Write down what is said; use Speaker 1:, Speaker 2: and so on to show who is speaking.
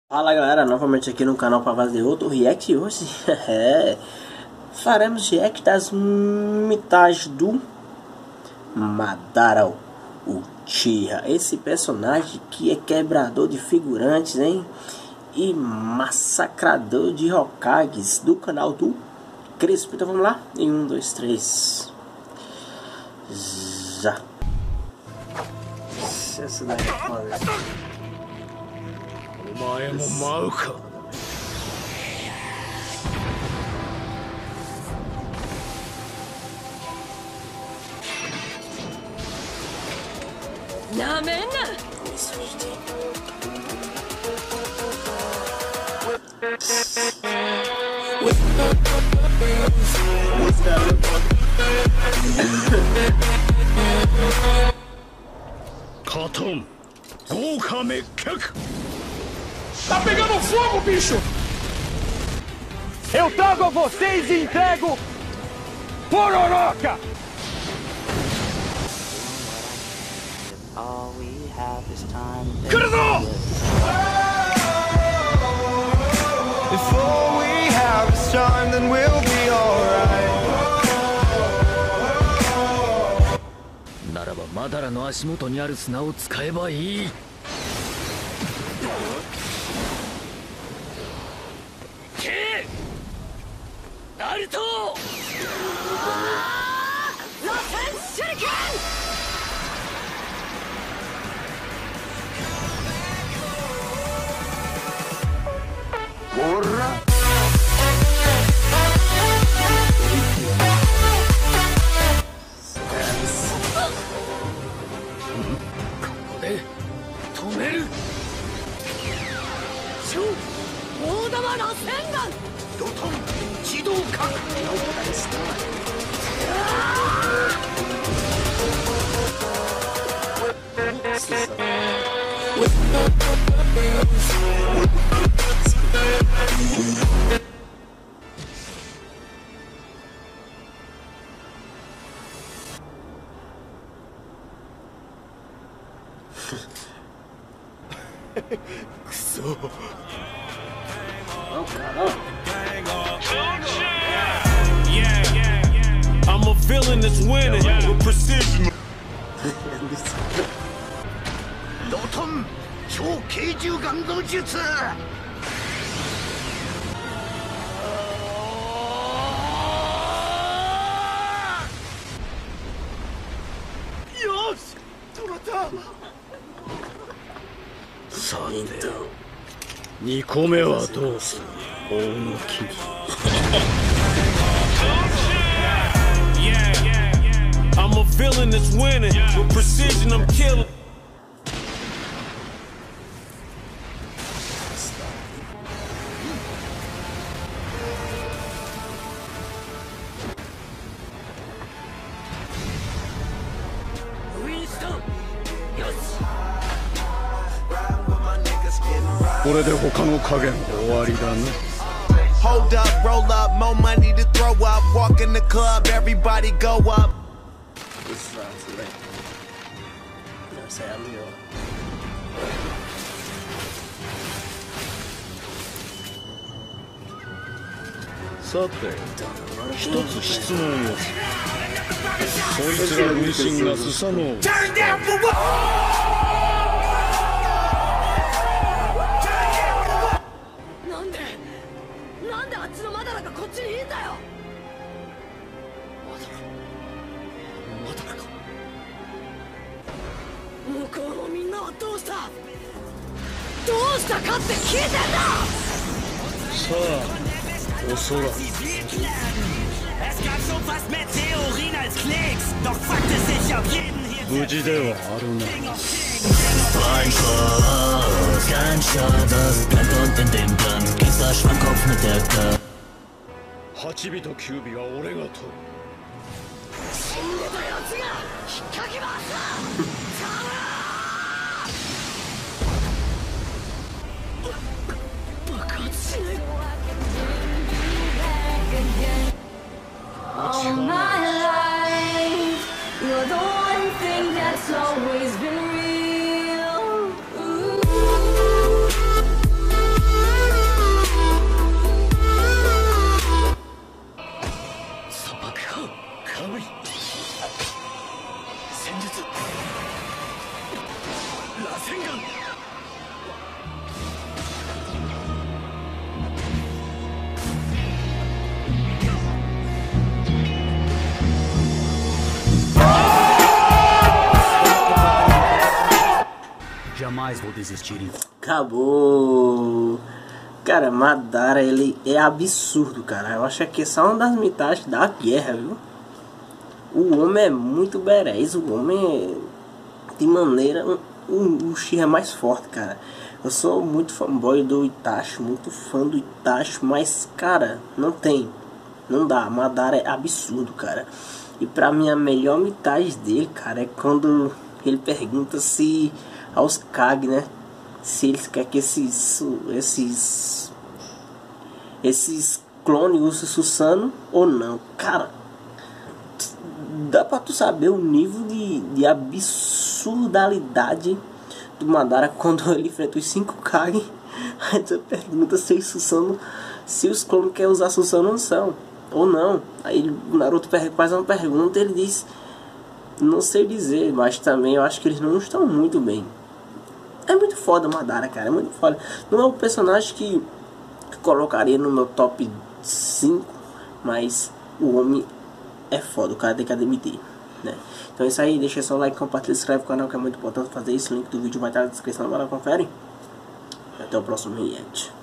Speaker 1: Fala galera, novamente aqui no canal para fazer outro react hoje. Faremos react das metades do Madara Uchiha. Esse personagem que é quebrador de figurantes, hein? E massacrador de Hokages do canal do Crispo. Então vamos lá? Em 1, 2, 3. Já. Essa daí é foda.
Speaker 2: お前も舞うか。
Speaker 3: なめんな。
Speaker 2: カトン、豪華滅却。
Speaker 4: Tá pegando fogo, bicho! Eu trago a vocês e entrego Pororoca!
Speaker 2: Kuruzo!
Speaker 5: If all we have is time, then we'll be alright.
Speaker 2: ならばマダラの足元にある砂を使えばいい。 ナルト！
Speaker 3: 螺旋手裏剣！
Speaker 5: こら！
Speaker 2: で止める。
Speaker 3: 大玉螺旋丸！
Speaker 2: ドトン自動核。
Speaker 5: くそ。
Speaker 4: I'm a villain that's winning with precision.
Speaker 2: ドトン超軽重眼動術。 さて2個目はどうする大野木。
Speaker 4: I'm a villain that's winning with precision. I'm killing.
Speaker 5: Hold up, roll up, more money to throw up. Walk in the club, everybody go up.
Speaker 1: Essa é a melhor.
Speaker 2: Sate, 一つ質問を。そいつら分身がスサノオ。
Speaker 3: なんであっちのマダラがこっちにいいんだよ。
Speaker 2: マダラか。
Speaker 3: 向こうのみんなはどうしたかって聞いてんだ。
Speaker 2: さあ、おそらく。 無事ではあるな。 8尾と9尾は俺が取る。
Speaker 3: 死んでたやつが引っかき回す。 爆発しない。
Speaker 6: All my life, you're the one thing that's always been real. Ooh.
Speaker 7: jamais vou desistir.
Speaker 1: Acabou. Cara, Madara, ele é absurdo, cara. Eu acho que essa é uma das metades da guerra, viu? O homem é muito berés. O homem é de maneira... O Uchiha é mais forte, cara. Eu sou muito fanboy do Itachi, muito fã do Itachi, mas, cara, não dá. Madara é absurdo, cara. E pra mim a melhor metade dele, cara, é quando ele pergunta se aos Kage, né, se eles querem que esses clones usem Susanoo ou não. Cara, dá pra tu saber o nível de absurdalidade do Madara quando ele enfrenta os 5 Kage. Aí tu pergunta se os clones querem usar Susanoo ou não. Aí o Naruto faz uma pergunta e ele diz: não sei dizer, mas também eu acho que eles não estão muito bem. É muito foda o Madara, cara, é muito foda. Não é um personagem que colocaria no meu top 5, mas o homem é foda, o cara tem que admitir, né? Então é isso aí, deixa seu like, compartilha, se inscreve no canal, que é muito importante fazer isso. O link do vídeo vai estar na descrição, vai lá, confere. Até o próximo react.